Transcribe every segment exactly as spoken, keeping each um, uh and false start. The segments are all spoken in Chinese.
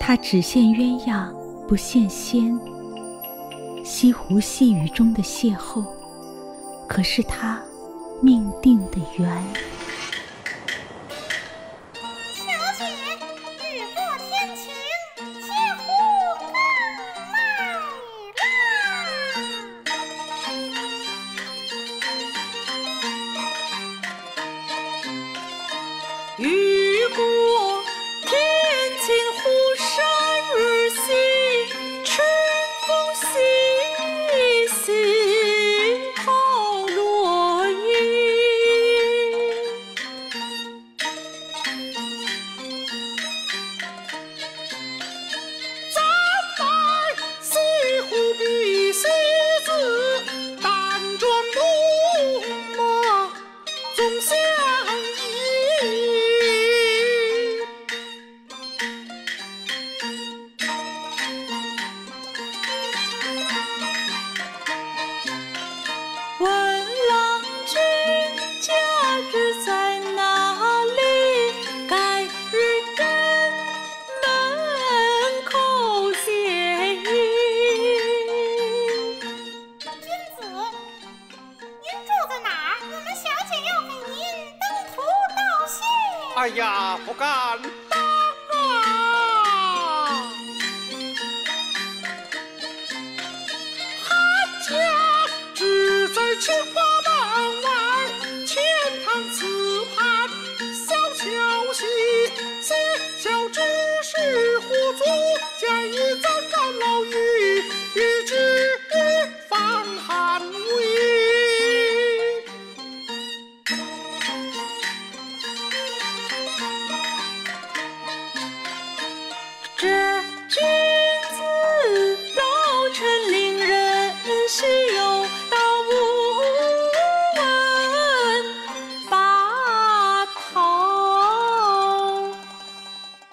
他只羡鸳鸯不羡仙，西湖细雨中的邂逅，可是他命定的缘。 小姐，雨过天晴，邂逅更美啦！ 雨过天晴，湖山日西，春风习习，好落雨。咱来西湖比西子，淡妆浓抹总相宜。问郎君假日在哪里？改日登门口见遇。 君子，您住在哪儿？我们小姐要给您登图道谢。 哎呀，不敢当啊！寒家只在青花门外，前堂此畔小小溪，细小之事胡足，见一簪干老鱼，与之放寒微。 这君子老成令人稀有，到无闻把桃地。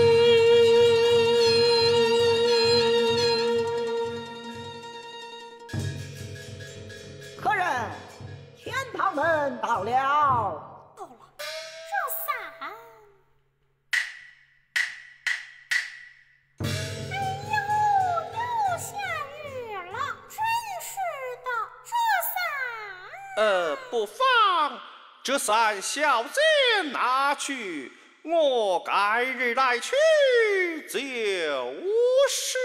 客人，天堂门到了。 够了，这伞。哎呦，又下雨了，真是的，这伞。 呃，不妨这伞小姐拿去，我改日来取就是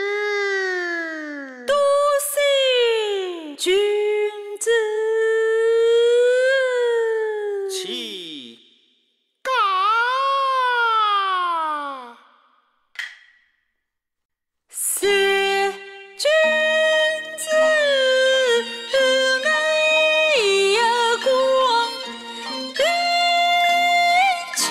多谢君子。 岂敢？ 谢君子爱光临情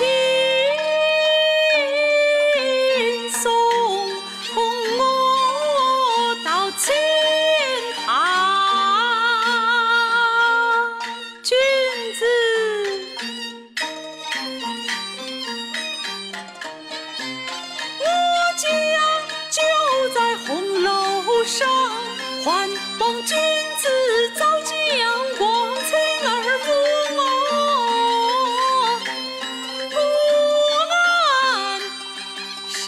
送我到前堂。君子我家就在红楼上，还望君子早将光彩儿扶我不安上。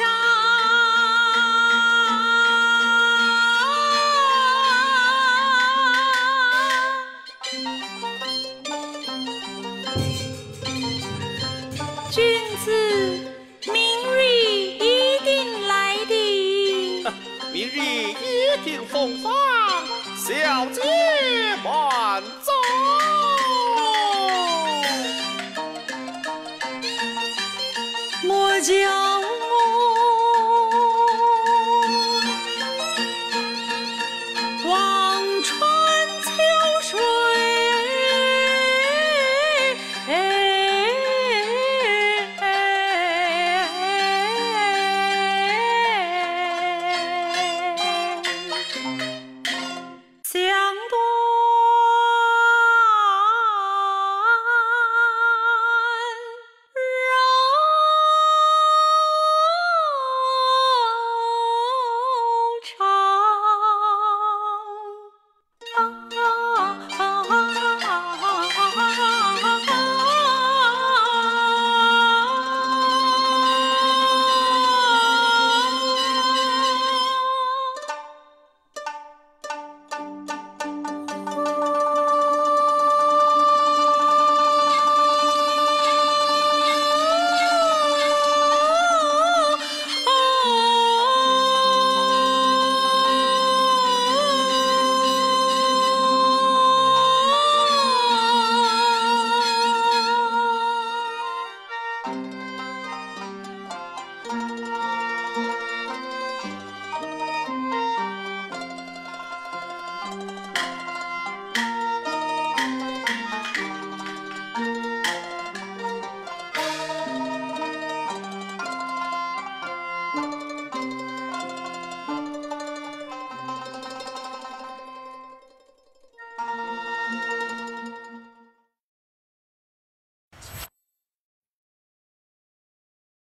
君子明日一定来的。 明日一定奉放，小姐慢走。 莫叫